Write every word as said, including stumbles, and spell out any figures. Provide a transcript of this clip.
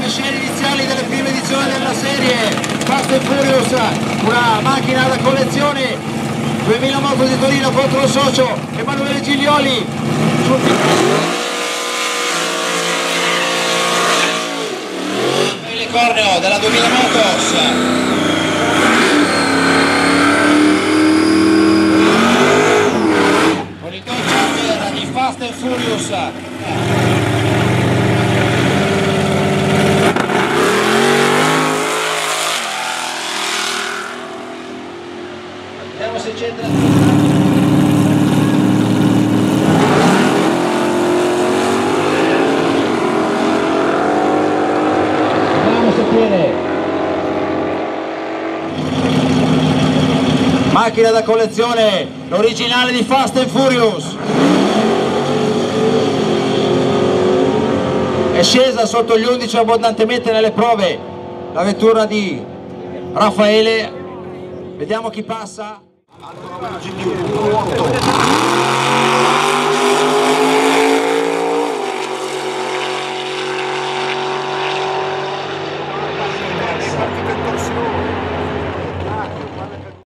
le scene iniziali delle prime edizioni della serie Fast and Furious, una macchina da collezione, duemila moto di Torino contro il socio Emanuele Giglioli sul Corneo della duemila Motos. Con il Dodge di Fast and Furious. Vediamo se c'entra. Macchina da collezione, l'originale di Fast and Furious. È scesa sotto gli undici abbondantemente nelle prove la vettura di Raffaele. Vediamo chi passa.